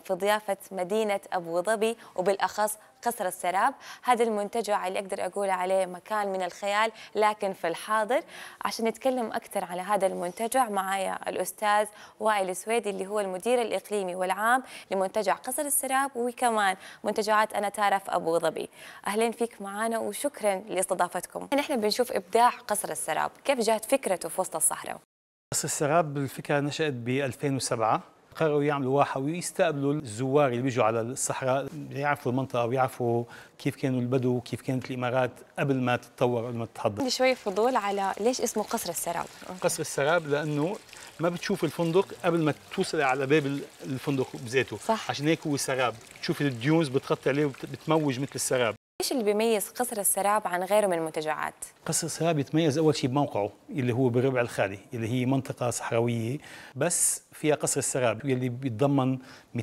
في ضيافة مدينة أبو ظبي وبالأخص قصر السراب. هذا المنتجع اللي أقدر أقول عليه مكان من الخيال لكن في الحاضر. عشان نتكلم أكثر على هذا المنتجع معايا الأستاذ وائل السويدي اللي هو المدير الإقليمي والعام لمنتجع قصر السراب وكمان منتجعات أناتارا في أبو ظبي. أهلا فيك معنا وشكرا لاستضافتكم. نحن بنشوف إبداع قصر السراب، كيف جات فكرته في وسط الصحراء؟ قصر السراب الفكرة نشأت ب 2007. قرروا يعملوا واحة ويستقبلوا الزوار اللي بيجوا على الصحراء يعرفوا المنطقة ويعرفوا كيف كانوا البدو وكيف كانت الإمارات قبل ما تتطور قبل ما تتحضر. عندي شوية فضول على ليش اسمه قصر السراب؟ قصر السراب لأنه ما بتشوف الفندق قبل ما توصل على باب الفندق بذاته. صح. عشان هيك هو سراب، تشوف الديونز بتغطي عليه وبتموج مثل السراب. ايش اللي بيميز قصر السراب عن غيره من المنتجعات؟ قصر السراب يتميز اول شيء بموقعه اللي هو بالربع الخالي، اللي هي منطقه صحراويه بس فيها قصر السراب اللي بيتضمن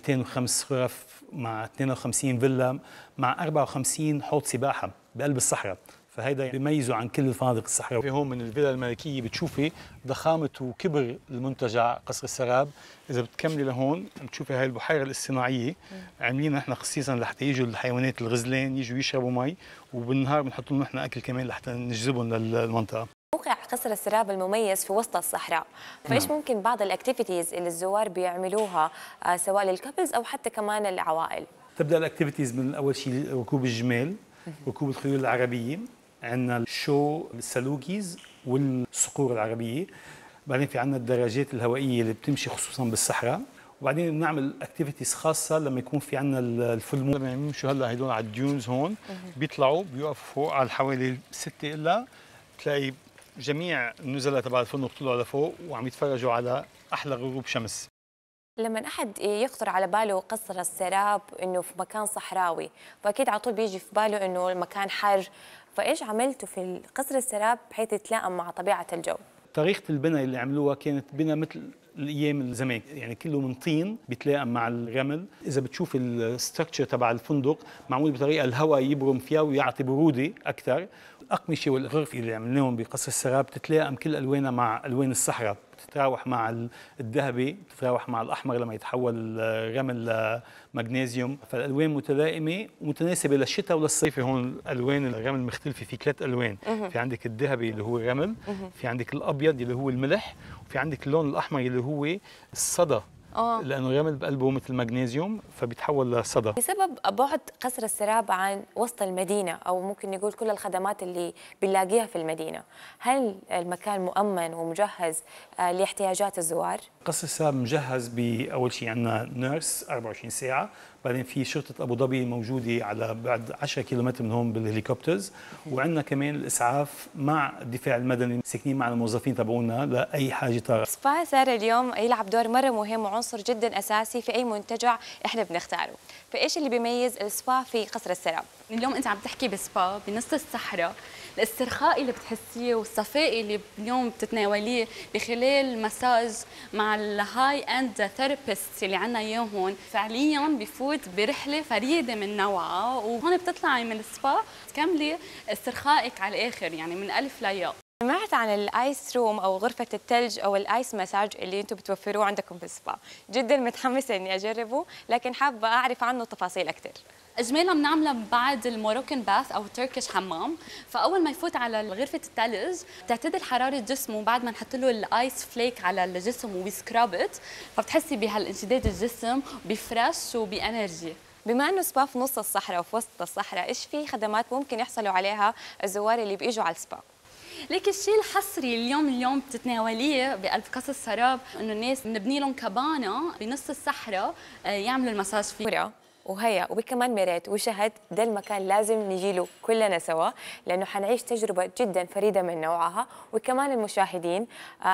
205 غرف مع 52 فيلا مع 54 حوض سباحه بقلب الصحراء، فهيدا بيميزه عن كل الفنادق الصحراويه. في هون من الفيلا الملكيه بتشوفي ضخامه وكبر المنتجع قصر السراب. اذا بتكملي لهون بتشوفي هاي البحيره الاصطناعيه عاملينها نحن خصيصا لحتى يجوا الحيوانات الغزلان يجوا يشربوا مي، وبالنهار بنحط لهم نحن اكل كمان لحتى نجذبهم للمنطقه. موقع قصر السراب المميز في وسط الصحراء، فايش ممكن بعض الاكتيفيتيز اللي الزوار بيعملوها سواء للكابلز او حتى كمان العوائل؟ تبدا الاكتيفيتيز من اول شيء ركوب الجمال، ركوب الخيول العربيه، عندنا الشو السلوكيز والصقور العربيه، بعدين في عندنا الدراجات الهوائيه اللي بتمشي خصوصا بالصحراء، وبعدين بنعمل اكتيفيتيز خاصه لما يكون في عندنا الفول مون. لما يمشوا هلا هدول على الديونز هون بيطلعوا بيوقفوا فوق على حوالي 6 الا بتلاقي جميع النزلاء تبع الفندق طلعوا لفوق وعم يتفرجوا على احلى غروب شمس. لما احد يخطر على باله قصر السراب انه في مكان صحراوي، فاكيد على طول بيجي في باله انه المكان حر، فايش عملتوا في قصر السراب بحيث يتلائم مع طبيعه الجو؟ طريقه البناء اللي عملوها كانت بناء مثل الايام الزمان، يعني كله من طين بيتلائم مع الرمل. اذا بتشوف الستركتشر تبع الفندق معمول بطريقه الهواء يبرم فيها ويعطي بروده اكثر. الاقمشه والغرف اللي عملناهم بقصر السراب بتتلائم كل الوانها مع الوان الصحراء، بتتراوح مع الذهبي، بتتراوح مع الاحمر لما يتحول الرمل لمغنيسيوم، فالالوان متلائمه ومتناسبه للشتاء وللصيف. هون الوان الرمل مختلفه، في 3 الوان، في عندك الذهبي اللي هو الرمل، في عندك الابيض اللي هو الملح، وفي عندك اللون الاحمر اللي هو الصدى. لانه الرمل بقلبه مثل المغنيسيوم فبيتحول لصدى. بسبب بعد قصر السراب عن وسط المدينه او ممكن نقول كل الخدمات اللي بنلاقيها في المدينه، هل المكان مؤمن ومجهز لاحتياجات الزوار؟ قصر السراب مجهز باول شيء عندنا نيرس 24 ساعه، بعدين في شرطه ابو ظبي موجوده على بعد 10 كيلومتر من هون بالهليكوبترز، وعندنا كمان الاسعاف مع الدفاع المدني ساكنين مع الموظفين تبعونا لاي حاجه طارئه. سبا صار اليوم يلعب دور مره مهم وعنصر جدا اساسي في اي منتجع احنا بنختاره، فايش اللي بيميز السبا في قصر السراب؟ اليوم انت عم تحكي بسبا بنص الصحراء، الاسترخاء اللي بتحسيه والصفاء اللي اليوم بتتناوليه بخلال المساج مع الهاي اند ثيرابيست اللي عندنا اياه هون، فعليا بفوت برحله فريده من نوعها، وهون بتطلعي من السبا تكملي استرخائك على الاخر، يعني من الف لياء. سمعت عن الايس روم او غرفه الثلج او الايس مساج اللي انتم بتوفروه عندكم بالسبا، جدا متحمسه اني اجربه، لكن حابه اعرف عنه تفاصيل اكثر. اجمالا بنعملها بعد الموروكان باث او تركيش حمام، فاول ما يفوت على غرفه الثلج بتعتدل حراره جسمه بعد ما نحط له الايس فليك على الجسم وبيسكرابت، فبتحسي بهالانسداد الجسم بفريش وبانرجي. بما انه سبا في نص الصحراء وفي وسط الصحراء، ايش في خدمات ممكن يحصلوا عليها الزوار اللي بيجوا على السبا؟ ليك الشيء الحصري اليوم بتتناوليه بقلب قصر السراب انه الناس بنبني لهم كابانا بنص الصحراء يعملوا المساج فيه. وهيا وبكمان مريت وشهد، ده المكان لازم نجي له كلنا سوا لانه حنعيش تجربه جدا فريده من نوعها، وكمان المشاهدين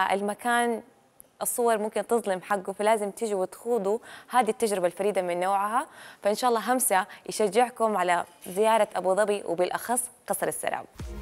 المكان الصور ممكن تظلم حقه، فلازم تيجوا وتخوضوا هذه التجربه الفريده من نوعها. فان شاء الله همسه يشجعكم على زياره ابو ظبي وبالاخص قصر السراب.